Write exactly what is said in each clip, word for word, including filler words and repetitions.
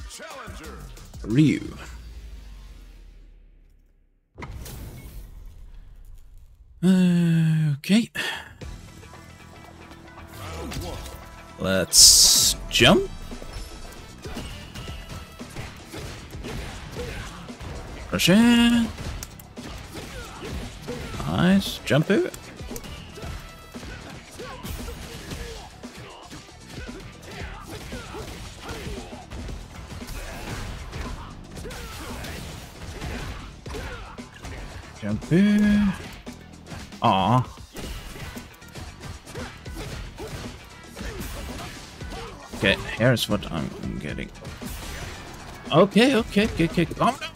Ryu. Uh, okay. Let's jump. Rush in. Nice. Jump it. Jump it. Aww. Okay, here's what I'm, I'm getting. Okay, okay, okay, okay, calm down.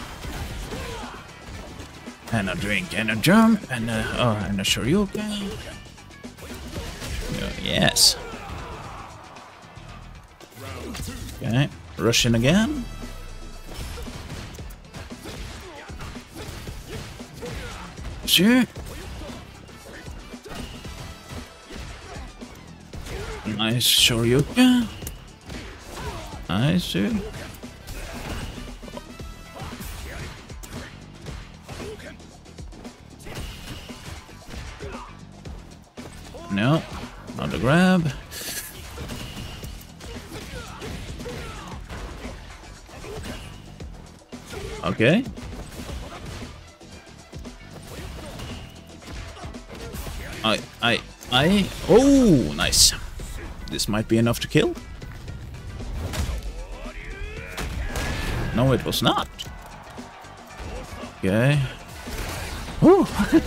And a drink, and a jump, and a, oh, and a shoryuken. Oh, yes. Okay, rushing again. Sure. Nice shoryuken. Nice, dude. No, not a grab. Okay. I, I, I. Oh, nice. This might be enough to kill. No, it was not. Okay. Woo.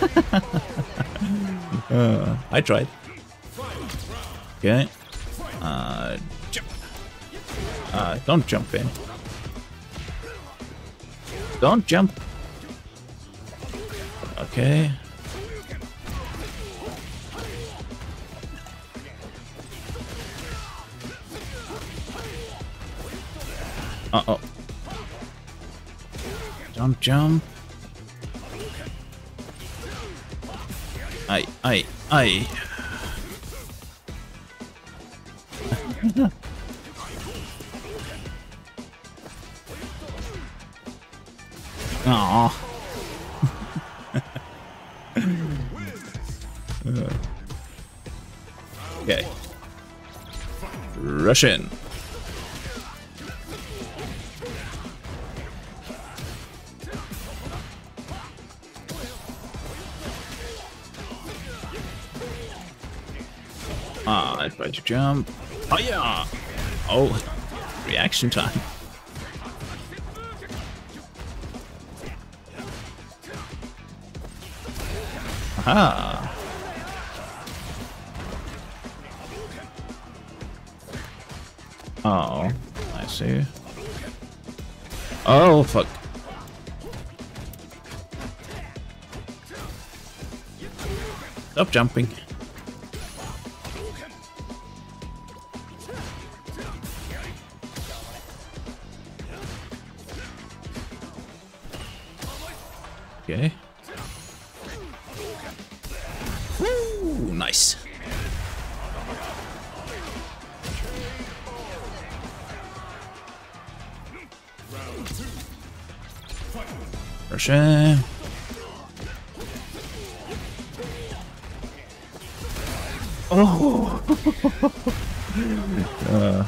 uh, I tried. Okay. Uh, jump. Uh, don't jump in. Don't jump. Okay. Uh-oh. Don't jump. Aye, aye, aye. Aww. Okay. Rush in. Ah, I tried to jump. Oh yeah! Oh, reaction time. Aha! Oh, I see. Oh, fuck. Stop jumping. Okay. Woo, nice. Rush in. Oh. uh.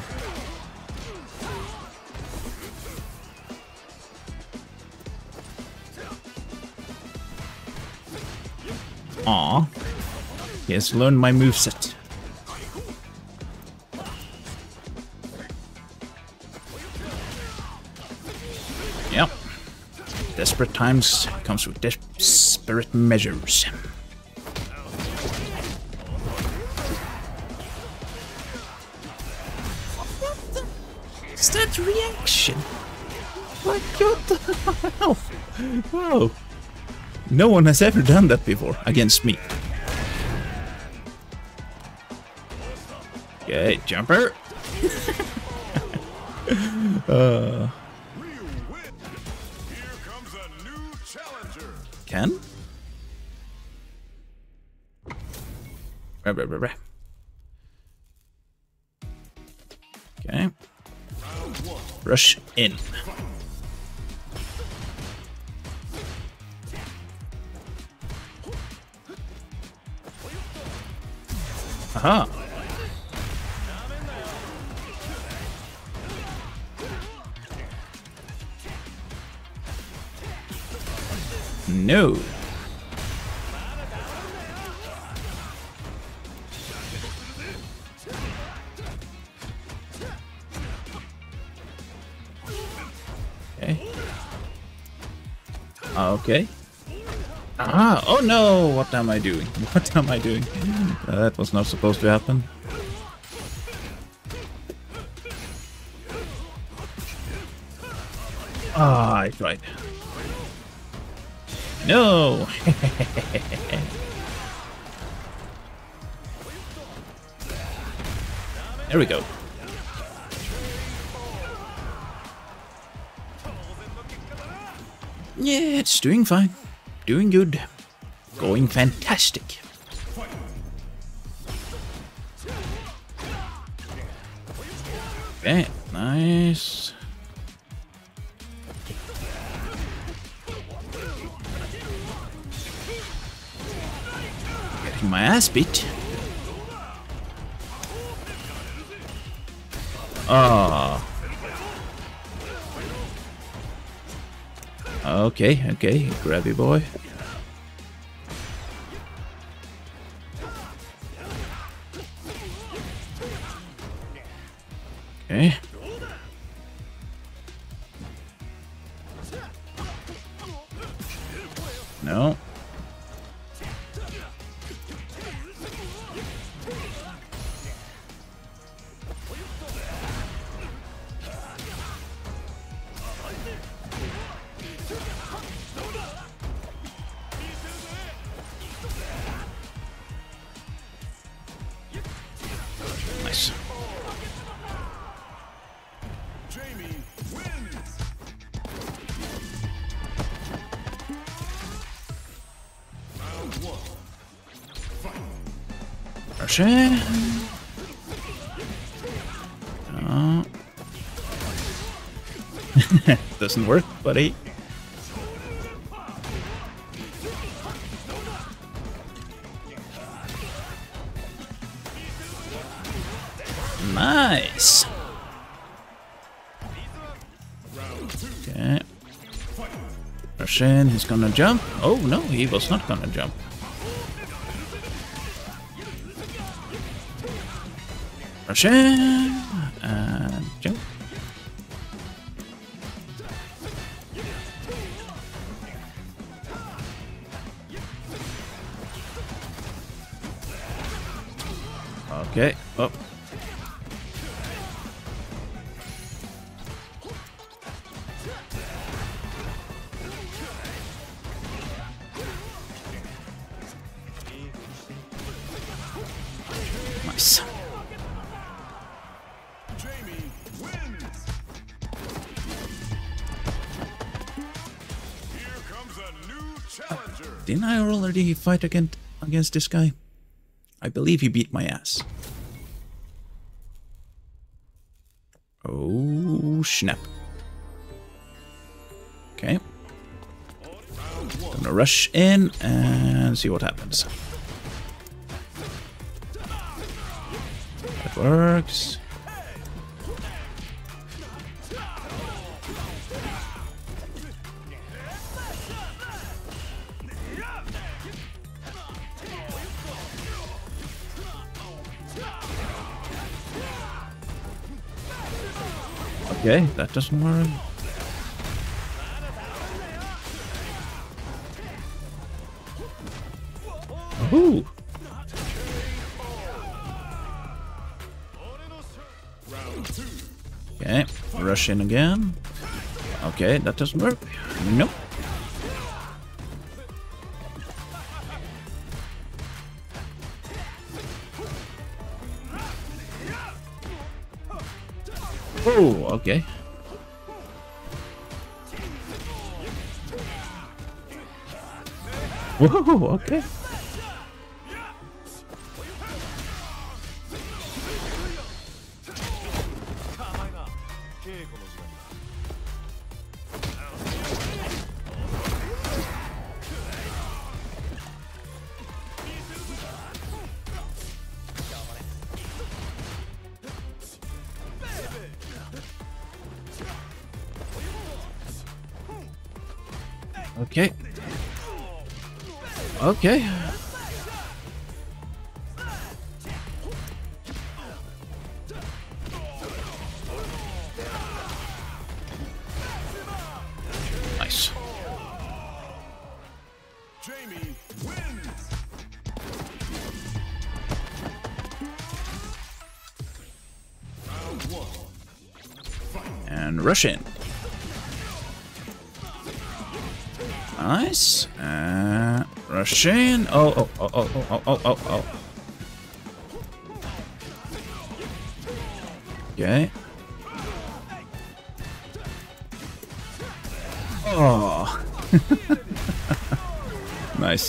Aw. He has learned my moveset. Yep. Desperate times comes with desperate measures. What the? Is that reaction? Like, what the hell? Wow. No one has ever done that before against me. Okay, jumper. uh. Ken? Okay. Rush in. Aha. No. Okay. Okay. Ah, oh no! What am I doing? What am I doing? Uh, that was not supposed to happen. Ah, I tried. No! There we go. Yeah, it's doing fine. Doing good. Going fantastic. Okay, nice. Getting my ass beat. Ah. Okay, okay, grabby boy. Okay. No. Nice. Russian. Oh. Doesn't work, buddy. Nice. Okay. Russian, he's gonna jump. Oh no, he was not gonna jump. Russian and jump. Okay. Oh. Nice. Didn't I already fight against against this guy? I believe he beat my ass. Oh, snap. Okay. Gonna rush in and see what happens. That works. Okay, that doesn't work. Ooh. Okay, rush in again. Okay, that doesn't work. Nope. Oh, okay. Whoa, okay. Okay. Okay. Nice. Jamie wins. Round one. And rush in. Nice. Uh, rush in. Oh, oh, oh, oh, oh, oh, oh, oh. Okay. Oh. Nice.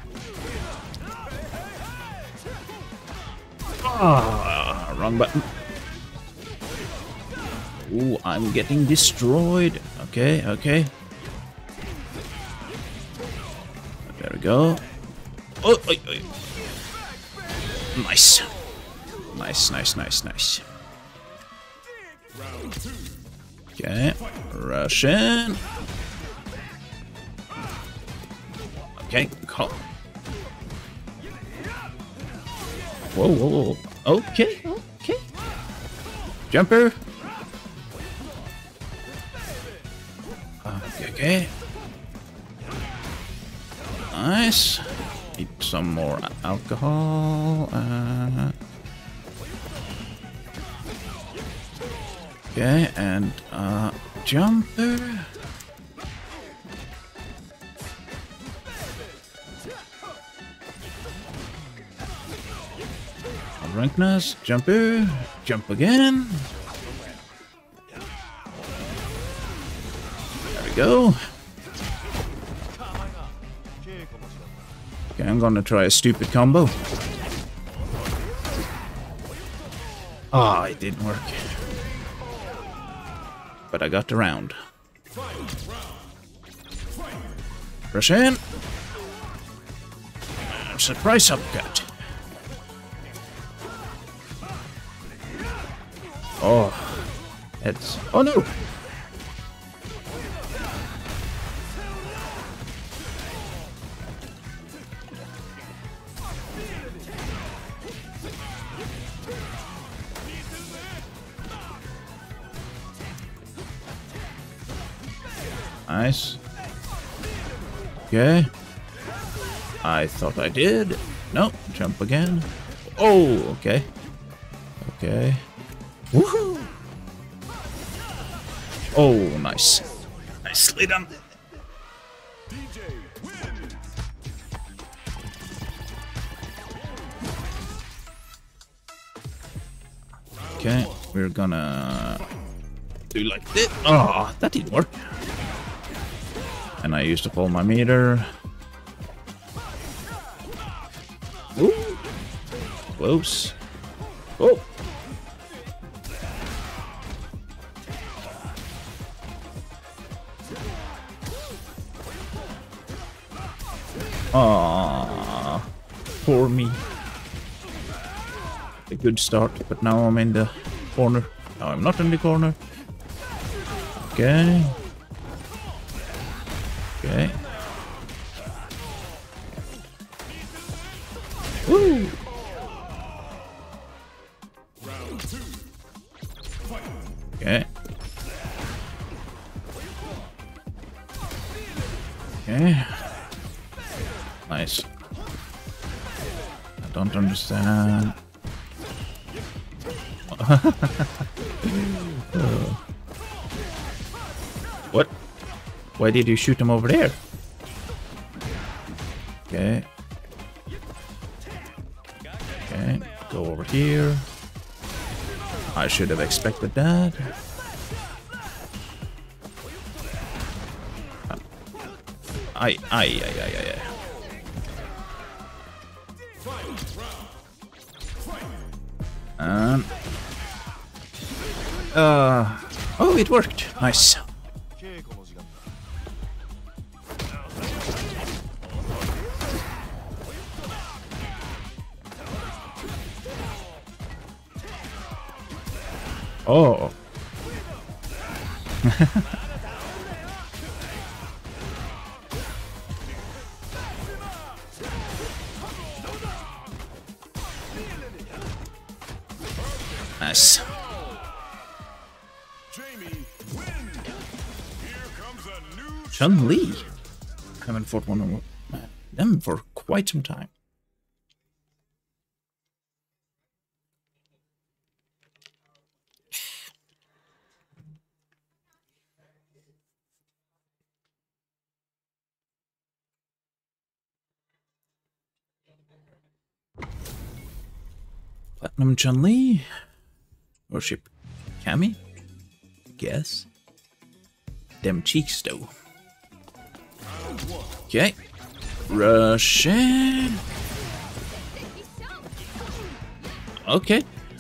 Ah, oh, wrong button. Ooh, I'm getting destroyed. Okay, okay. There we go. Oh, oh, oh. Nice. Nice, nice, nice, nice. Okay, rush in. Okay, call. Whoa, whoa, whoa. Okay, okay. Jumper. Okay, okay. Nice. Need some more alcohol. Uh, okay, and uh, jumper. Rankness, jumper, jump again. There we go. Okay, I'm gonna try a stupid combo. Ah, oh, it didn't work. But I got the round. Rush in. Surprise uppercut. Oh, it's... Oh no! Nice. Okay. I thought I did. No, jump again. Oh, okay. Okay. Woohoo! Oh, nice. Nicely done. D J wins. Okay, we're gonna do like this. Oh, that didn't work. And I used up all my meter. Ooh. Close. Oh! Aww, poor me. A good start, but now I'm in the corner. No, I'm not in the corner. Okay. Okay. Woo! Okay. Okay. Nice. I don't understand. uh. What? Why did you shoot him over there? Okay. Okay, go over here. I should have expected that. Aye, aye, aye, aye, aye. Um. Uh. Oh, it worked. Nice. Oh. Nice. Jamie wins. Here comes a new Chun-Li. Haven't fought one of them for quite some time. Platinum Chun-Li. Worship Cammy. Guess. Them cheeks though. Okay. Russian. Okay.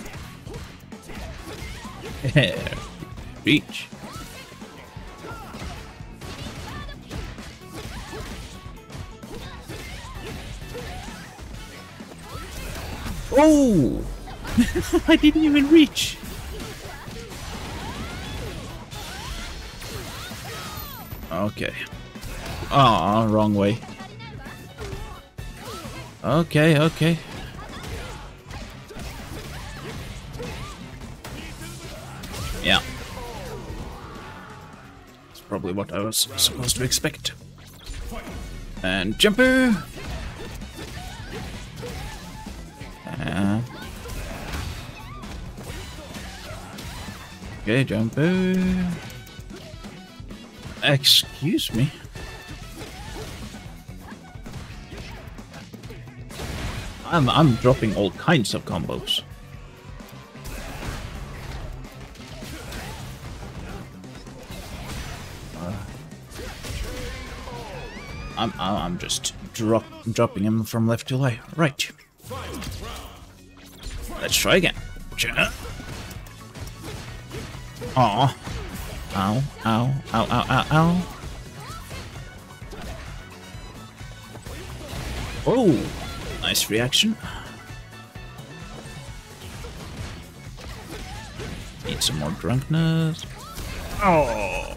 Reach. Oh! I didn't even reach. Okay. Ah, wrong way. Okay, okay. Yeah. That's probably what I was supposed to expect. And jumper! Uh, okay, jumper. Excuse me. I'm I'm dropping all kinds of combos. Uh, I'm I'm just drop dropping him from left to right. Right. Let's try again. Aw. Ow, ow, ow, ow, ow, ow. Oh, nice reaction. Need some more drunkenness. Oh.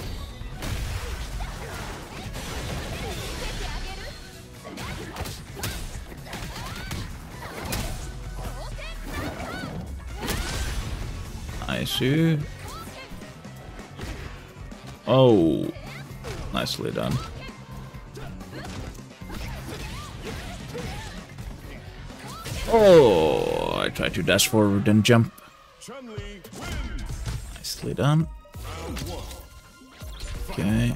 I see. Oh, nicely done. Oh, I tried to dash forward and jump. Chun-Li wins. Nicely done. Round one. Okay.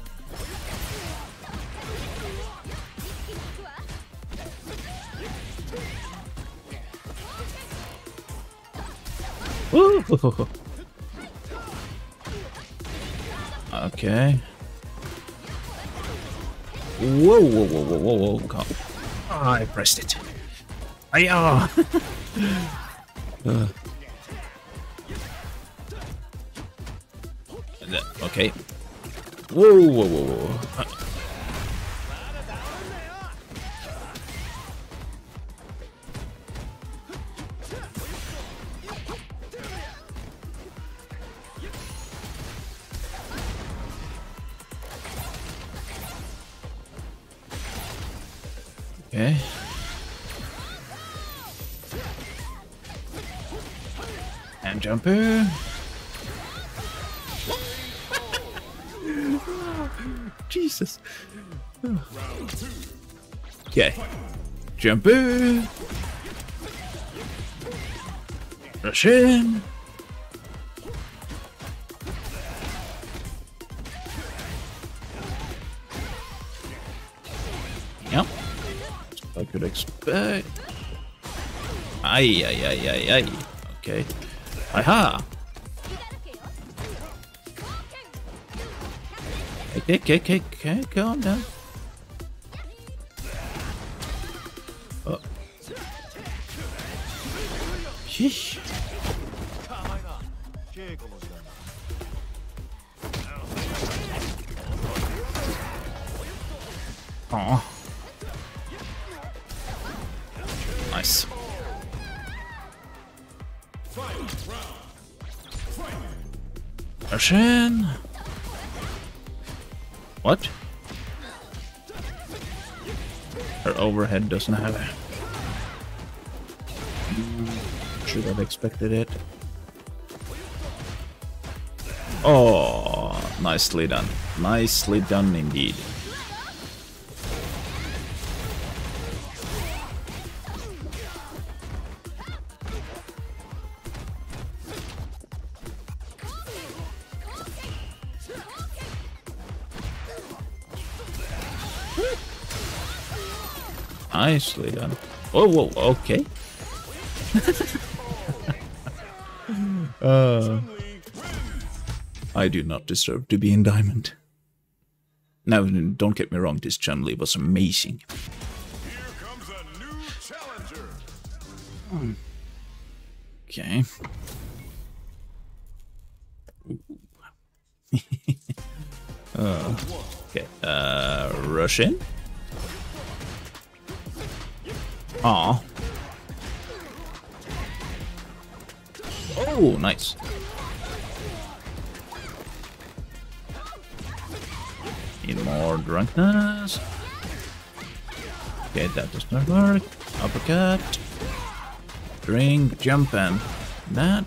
Ooh. Okay. Whoa, whoa, whoa, whoa, whoa, whoa. God. Oh, I pressed it. I, uh. uh. Okay. Whoa, whoa, whoa, whoa. Uh. Okay. And jumper. Jesus. Okay. Jumper. Rush in. Yep. I could expect. Ay, ay, ay, ay, ay. Okay. Aha! Okay, okay, okay, okay, calm down. Oh. Sheesh. Aw. Nice. Rush in. What? Her overhead doesn't have it. Should have expected it. Oh, nicely done. Nicely done indeed. Nicely done. Oh, whoa, okay. uh, I do not deserve to be in Diamond. Now, don't get me wrong, this Chun-Li was amazing. Here comes a new challenger. Okay. uh, okay, uh, rush in. Aw. Oh, nice. Need more drunkenness. Okay, that does not work. Uppercut. Drink, jump, and that.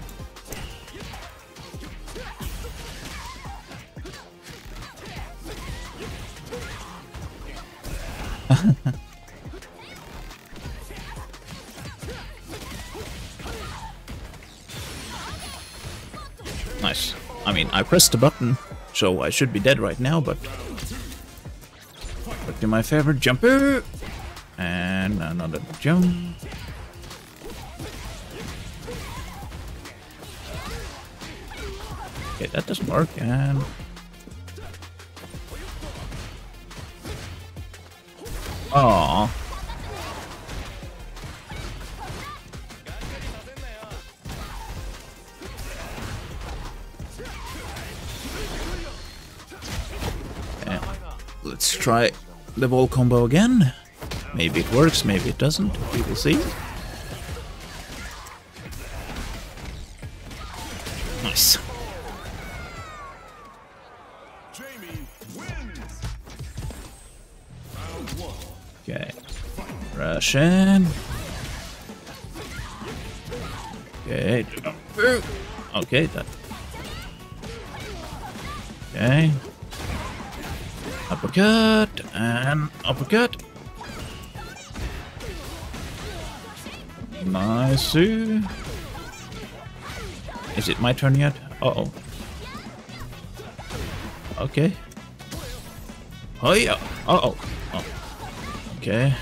Nice. I mean, I pressed the button, so I should be dead right now, but... Back to my favorite jumper! And another jump. Okay, that doesn't work, and... Aww. Let's try the wall combo again. Maybe it works, maybe it doesn't. We will see. Nice. Jamie wins. Round one. Okay. Rush in. Okay. Okay, that. Okay. Uppercut and uppercut. Nice. Is it my turn yet? Uh oh. Okay. Oh yeah. Uh oh. Oh. Okay.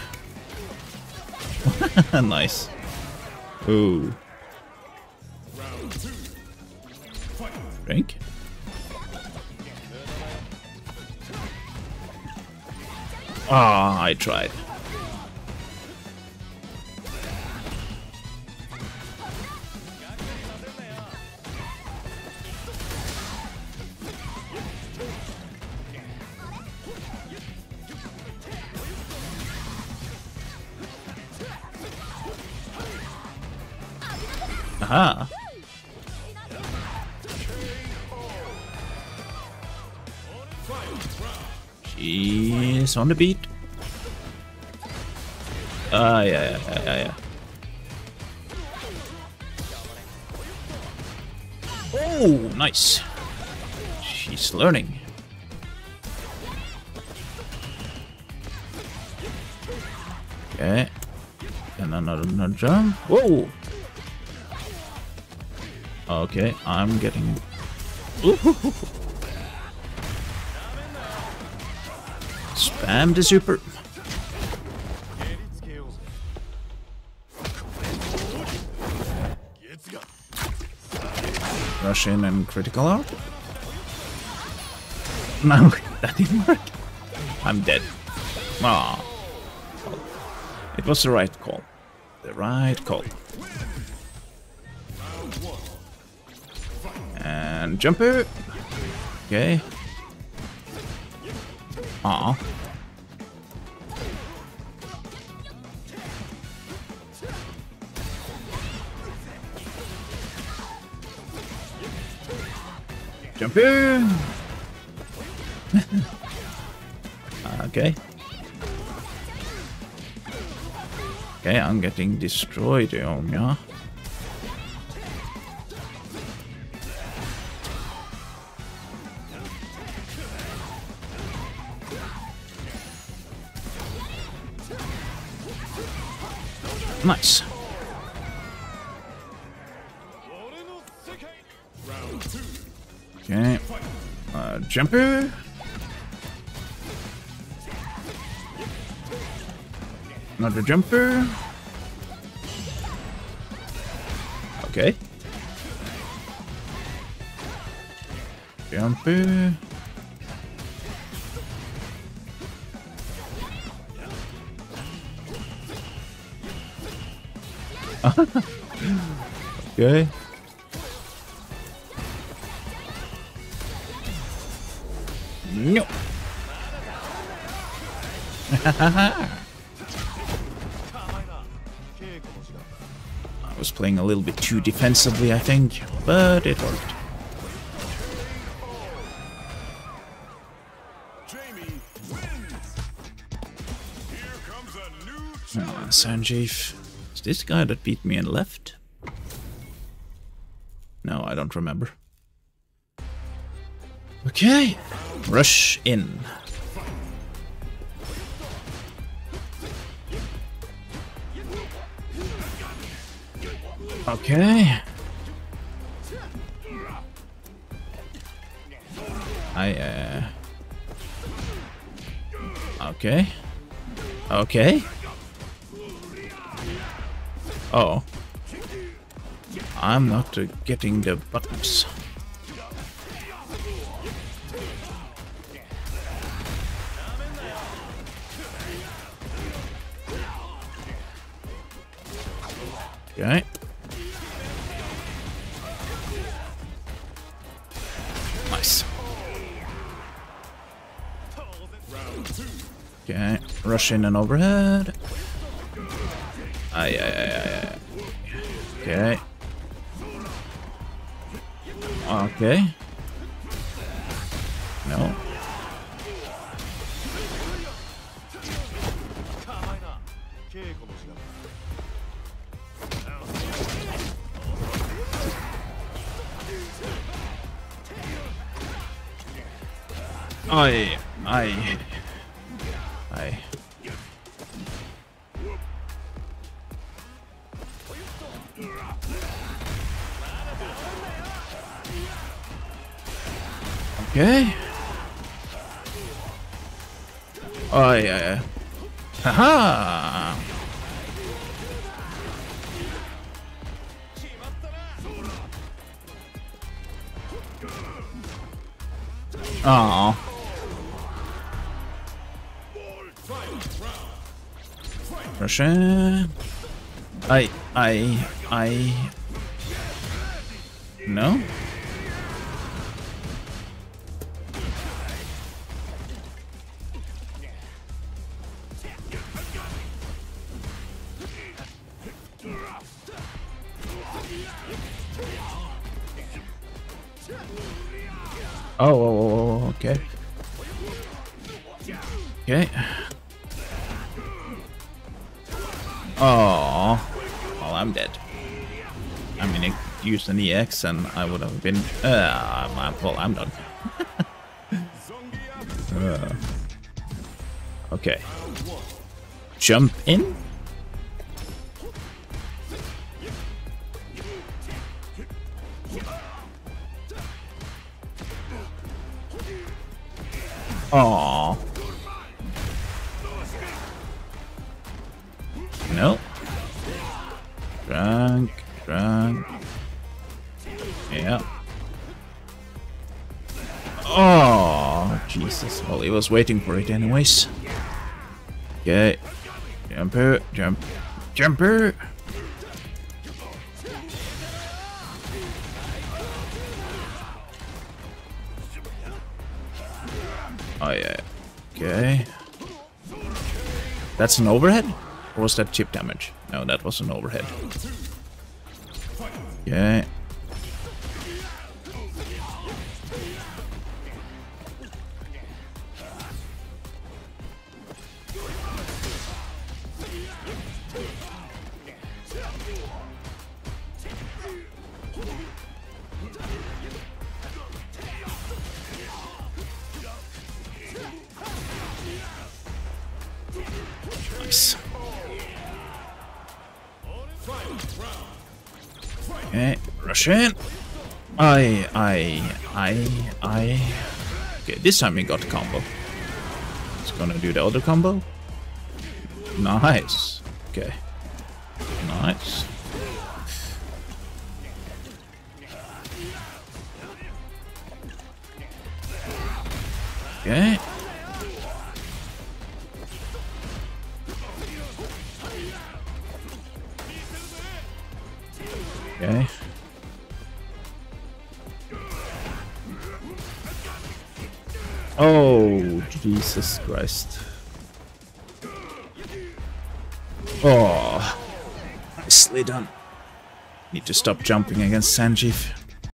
Nice. Ooh. Round two. Fight. Drink. Ah, I tried. Aha. She's on the beat. Ah, yeah, yeah, yeah, yeah. Oh, nice. She's learning. Okay. And another, another jump. Whoa. Okay, I'm getting... Ooh. Spam the super. Rush in and critical out. No, that didn't work. I'm dead. Ah, it was the right call. The right call. And jumper. Okay. Ah. Jump in. Okay. Okay, I'm getting destroyed, yeah. Nice. Okay. Uh, jumper. Another jumper. Okay. Jumper. Okay. No. I was playing a little bit too defensively, I think, but it worked. Jamie wins. Here comes a new Uh, Sanjeev. Is this the guy that beat me and left? No, I don't remember. Okay. Rush in. Okay. I, uh... Okay. Okay. Oh. I'm not uh, getting the buttons. Okay. Nice. Okay, rush in and overhead. Aye, aye, aye, aye. Okay. Okay. No. Aye, aye. Aye. Okay. Oh yeah, yeah. Haha. Oh. Russia. I, I, I. No. Oh, oh, oh, oh, okay. Okay. Oh, well, I'm dead. I mean, I used an E X and I would have been. Uh, I'm, well, I'm done. uh, okay. Jump in. Aww. No. Drunk, drunk. Yeah. Oh, Jesus. Well, he was waiting for it anyways. Okay. Jumper, jump, jumper. Oh, yeah. Okay. That's an overhead? Or was that chip damage? No, that was an overhead. Okay. Okay, rush in. I, I, I, I. Okay, this time we got combo. It's gonna do the other combo. Nice. Okay. Nice. Okay. Okay. Oh, Jesus Christ. Oh, nicely done. Need to stop jumping against Sanjeev.